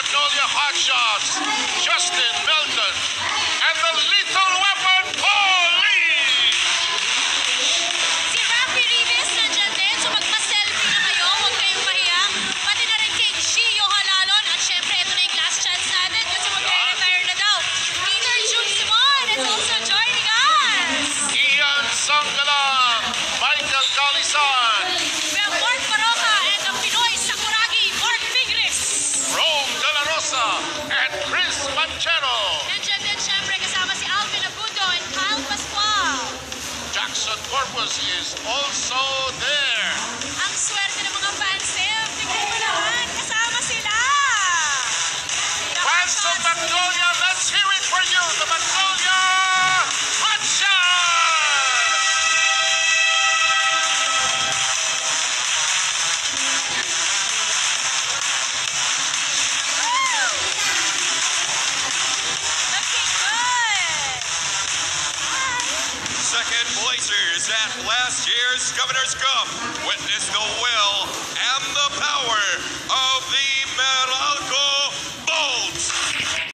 Magnolia Hotshots, Justin Melton, and the Lethal Weapon, Paul Lee! Si Rafi Rivas nandyan din, so magpa-selfie na kayo, huwag kayong mahiya. Pati na rin kay Gio Halalon, at syempre ito na yung last chance natin kasi mag-retire na daw. Peter June Simon is also joining us. Ian Sanggalang, Michael Calisan, We have Mark Baroka and the Pinoy Sakuragi, Mark Figres. Rome De La Rosa, and Chris Manchero. Nandyan din syempre kasama si Alvin Agudo and Kyle Pascual. Jackson Corpus is also there. Ang swerte ng mga fans, Sev. Tingnan mo naman, kasama sila. Fans of Magnolia, let's hear it for you, the Magnolia Hotshots! Looking good. Second placers at last year's Governor's Cup. Witness the will